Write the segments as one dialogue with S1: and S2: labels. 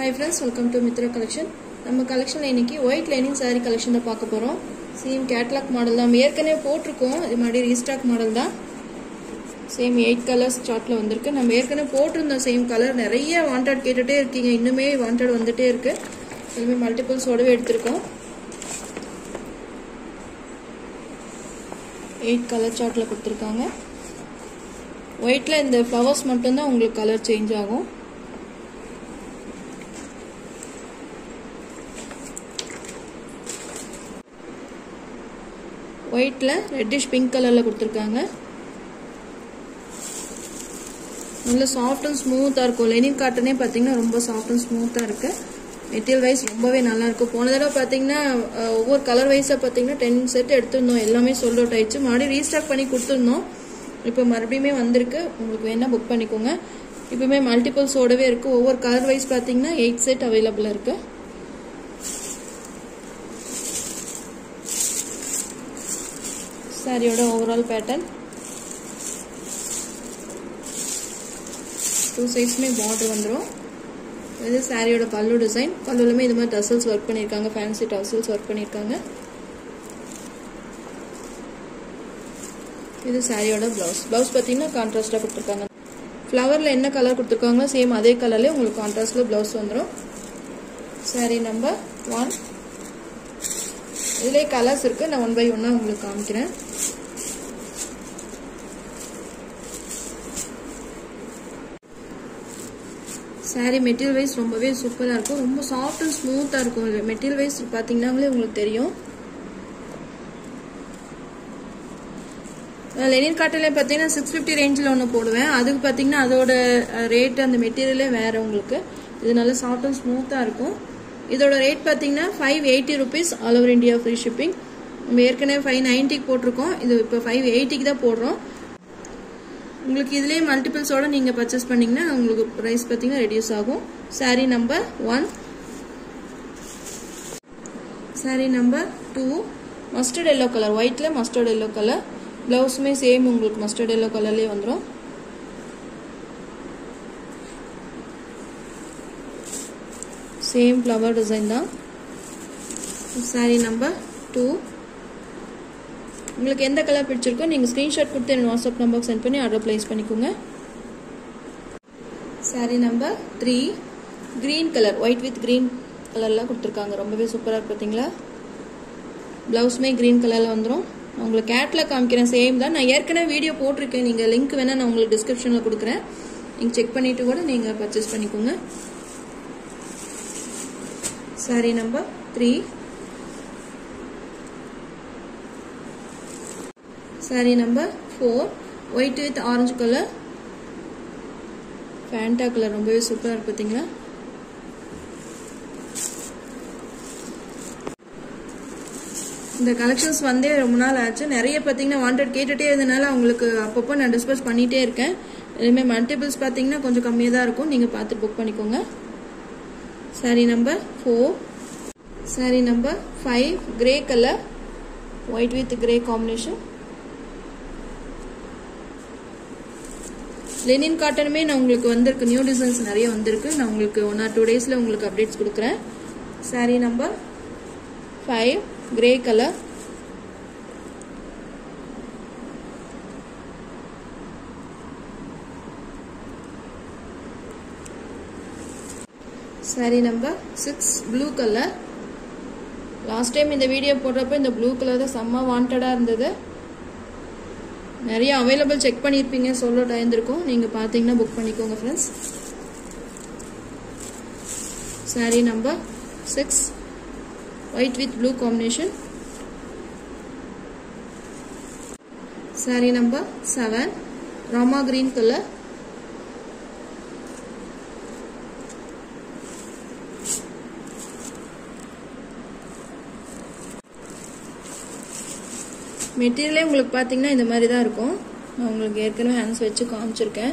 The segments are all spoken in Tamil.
S1: Hi friends, welcome to Mitra collection. நம்ம கலெக்ஷன்ல இன்னைக்கு ஒயிட் லைனிங் saree கலெக்ஷன் பார்க்க போறோம். சேம் கேட்டலாக் மாடல் தான். ஏற்கனவே போட்டுருக்கோம். இது மாதிரி ரீஸ்டாக் மாடல் தான். சேம் 8 கலர்ஸ் சார்ட்ல வந்திருக்கு. நம்ம ஏற்கனவே போட்டுருந்த சேம் கலர் நிறைய வாண்டட் கேட்டுட்டே இருக்கீங்க. இன்னுமே வாண்டட் வந்துட்டே இருக்கு. எல்லாமே மல்டிபிள்ஸோடவே எடுத்துருக்கோம். 8 கலர் சார்ட்ல கொடுத்திருக்காங்க. ஒயிட்ல இந்த ஃப்ளவர்ஸ் மட்டும் தான் உங்களுக்கு கலர் சேஞ்ச் ஆகும். ஒயிட்ல ரெட்டிஷ் பிங்க் கலர்ல கொடுத்திருக்காங்க. நல்ல சாஃப்ட் அண்ட் ஸ்மூத்தா இருக்கும். லெனின் காட்டனே பாத்தீங்கன்னா ரொம்ப சாஃப்ட் அண்ட் ஸ்மூத்தா இருக்கு. மெட்டீரியல் வைஸ் ரொம்பவே நல்லா இருக்கும். போன தடவை பாத்தீங்கன்னா ஒவ்வொரு கலர் வைஸா பாத்தீங்கன்னா 10 செட் எடுத்திருந்தோம். எல்லாமே சோல்ட் அவுட் ஆயிடுச்சு. மறுபடியும் ரீஸ்டாக் பண்ணி கொடுத்துருந்தோம். இப்போ மறுபடியும் வந்திருக்கு. உங்களுக்கு வேணா புக் பண்ணிக்கோங்க. இப்பவுமே மல்டிபிள்ஸோடவே இருக்கு. ஒவ்வொரு கலர் வைஸ் பாத்தீங்கன்னா 8 செட் அவைலபிளா இருக்கு. சாரியோட ஓவரால் பேட்டர்ன் 2 சைட்ஸ்மே பார்டர் வந்துரும். இது சாரியோட பல்லு டிசைன். பல்லுலமே இது மாதிரி டசல்ஸ் ஒர்க் பண்ணிருக்காங்க. ஃபேன்சி டசல்ஸ் ஒர்க் பண்ணிருக்காங்க. இது சாரியோட பிளவுஸ். பிளவுஸ் பாத்தீங்கன்னா கான்ட்ராஸ்டா கொடுத்திருக்காங்க. ஃப்ளவர்ல என்ன கலர் கொடுத்திருக்காங்களோ சேம் அதே கலர்ல உங்களுக்கு கான்ட்ராஸ்ட்ல பிளவுஸ் வந்துரும். சாரி நம்பர் 1. இதுல கலர்ஸ் இருக்கு. நான் 1 by 1 உங்களுக்கு காமிக்கிறேன். சாரி மெட்டீரியல் வைஸ் ரொம்பவே சூப்பரா இருக்கும். ரொம்ப சாஃப்ட் அண்ட் ஸ்மூத்தா இருக்கும். மெட்டீரியல் வைஸ் பாத்தீங்கன்னாங்களே உங்களுக்கு தெரியும். லெனின் காட்டன்ல பாத்தீங்கன்னா 650 ரேஞ்சில் ஒன்று போடுவேன். அதுக்கு பாத்தீங்கன்னா அதோட ரேட் அந்த மெட்டீரியலே வேற உங்களுக்கு. இது நல்ல சாஃப்ட் அண்ட் ஸ்மூத்தா இருக்கும். இதோட ரேட் பாத்தீங்கன்னா 580 rupees all over India free shipping. நம்ம ஏற்கனவே 590 போட்டிருக்கோம். இது இப்போ 580 தான் போடுறோம். உங்களுக்கு இதுலயே மல்டிபிள்ஸோட நீங்க பர்ச்சேஸ் பண்ணீங்கன்னா உங்களுக்கு பிரைஸ் பாத்தீங்கன்னா ரெடியூஸ் ஆகும். Sari number 1. Sari number 2 mustard yellow colour. ஒயிட்ல மஸ்டர்ட் எல்லோ கலர். பிளவுஸுமே சேம் உங்களுக்கு மஸ்டர்ட் எல்லோ கலர்லயே வந்துடும். சேம் ஃப்ளவர் டிசைன் தான். சாரி நம்பர் 2. உங்களுக்கு எந்த கலர் பிடிச்சிருக்கோ நீங்க ஸ்கிரீன்ஷாட் கொடுத்து என் வாட்ஸ்அப் நம்பருக்கு சென்ட் பண்ணி ஆர்டர் பிளேஸ் பண்ணிக்கோங்க. Sari number 3 green colour. White with green கலர்ல கொடுத்திருக்காங்க. ரொம்பவே சூப்பரா இருக்கு பாத்தீங்களா. பிளவுஸ்மே கிரீன் கலர்ல வந்துடும். உங்களுக்கு கேட்லாக் காமிக்கிறேன். சேம் தான். நான் ஏற்கனவே வீடியோ போட்டிருக்கேன். நீங்க லிங்க் வேணா நான் உங்களுக்கு டிஸ்கிரிப்ஷன்ல கொடுக்குறேன். நீங்க செக் பண்ணிட்டு கூட நீங்க பர்ச்சேஸ் பண்ணிக்கோங்க. Sari number 3. Sari number 4 white with orange colour. Fanta colour ரொம்பவே சூப்பரா இருக்கு பாத்தீங்களா. இந்த கலெக்ஷன்ஸ் வந்தே ரொம்ப நாள் ஆச்சு. நிறைய பாத்தீங்கன்னா வாண்டட் கேட்டுட்டே இருந்தனால உங்களுக்கு அப்பப்போ நான் டிஸ்பேச் பண்ணிட்டே இருக்கேன். இதுமே மல்டிபிள்ஸ் பாத்தீங்கன்னா கொஞ்சம் கம்மியா தான் இருக்கும். நீங்க பார்த்து புக் பண்ணிக்கோங்க. Sari number 4. Sari number 5 grey colour. White with grey combination. Linen காட்டனுமே நான் உங்களுக்கு வந்திருக்கு. நியூ டிசைன்ஸ் நிறைய வந்திருக்கு. நான் உங்களுக்கு 1 or 2 daysல உங்களுக்கு அப்டேட்ஸ் கொடுக்குறேன். Sari number 5 grey colour. Sari number 6 blue colour. Last time இந்த வீடியோ போடுறப்ப இந்த ப்ளூ கலர் தான் செம்ம வாண்டடா இருந்தது. நிறைய அவைலபிள் செக் பண்ணிருப்பீங்க. சொல்ல டைம் இருக்கும். நீங்க பாத்தீங்கன்னா புக் பண்ணிக்கோங்க friends. Sari number 6 white with blue combination. Sari number 7 ராமா கிரீன் கலர். மெட்டீரியலே உங்களுக்கு பாத்தீங்கன்னா இந்த மாதிரி தான் இருக்கும். நான் உங்களுக்கு ஏற்கனவே ஹேண்ட்ஸ் வச்சு காமிச்சிருக்கேன்.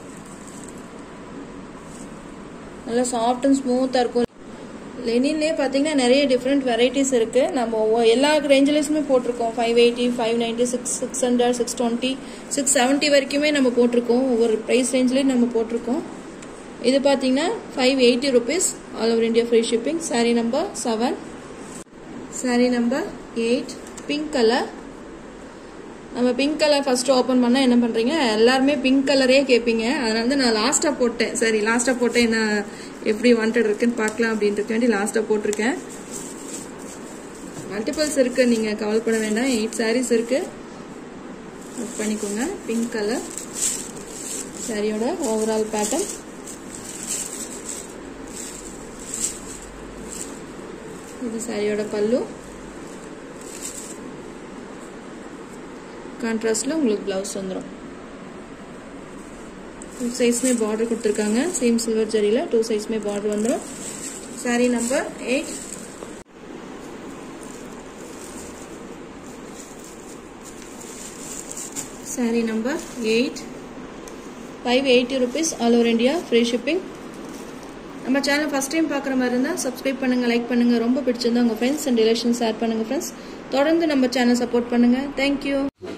S1: நல்லா சாஃப்ட் அண்ட் ஸ்மூத்தா இருக்கும். லெனின்லயே பாத்தீங்கன்னா நிறைய டிஃப்ரெண்ட் வெரைட்டிஸ் இருக்கு. நம்ம எல்லா ரேஞ்சிலுமே போட்டிருக்கோம். 580, 590, 600, 620, 670 வரைக்குமே நம்ம போட்டிருக்கோம். ஒவ்வொரு பிரைஸ் ரேஞ்சிலயும் நம்ம போட்டிருக்கோம். இது பார்த்தீங்கன்னா 580 rupees all over India free shipping. Saree number 7. Saree number 8 pink color. நம்ம பிங்க் கலர் ஃபர்ஸ்ட் ஓபன் பண்ணா என்ன பண்றீங்க, எல்லாருமே பிங்க் கலரே கேட்பீங்க. அதனால தான் நான் லாஸ்டா போட்டேன். சரி லாஸ்டா போட்டேன், என்ன எப்படி வாண்டட் இருக்குன்னு பார்க்கலாம் அப்படின்றதுக்கு வேண்டி லாஸ்டா போட்டிருக்கேன். மல்டிபிள்ஸ் இருக்கு, நீங்க கவலைப்பட வேண்டாம். 8 sarees இருக்கு, நோட் பண்ணிக்கோங்க. பிங்க் கலர் சாரியோட ஓவரால் பேட்டர்ன். இது சாரியோட பல்லு. கான்ட்ராஸ்ட்ல உங்களுக்கு பிளவுஸ் வந்துடும். 2 சைஸ்மே பார்டர் கொடுத்துருக்காங்க. சேம் சில்வர் ஜரியில 2 சைஸ்மே பார்டர் வந்துடும். Sari number 8. Sari number 8 580 rupees all over India free shipping. நம்ம சேனல் ஃபர்ஸ்ட் டைம் பார்க்குற மாதிரி இருந்தால் சப்ஸ்கிரைப் பண்ணுங்க, லைக் பண்ணுங்க. ரொம்ப பிடிச்சிருந்தா உங்க ஃப்ரெண்ட்ஸ் அண்ட் ரிலேஷன்ஸ் ஷேர் பண்ணுங்க ஃப்ரெண்ட்ஸ். தொடர்ந்து நம்ம சேனல் சப்போர்ட் பண்ணுங்க. தேங்க்யூ.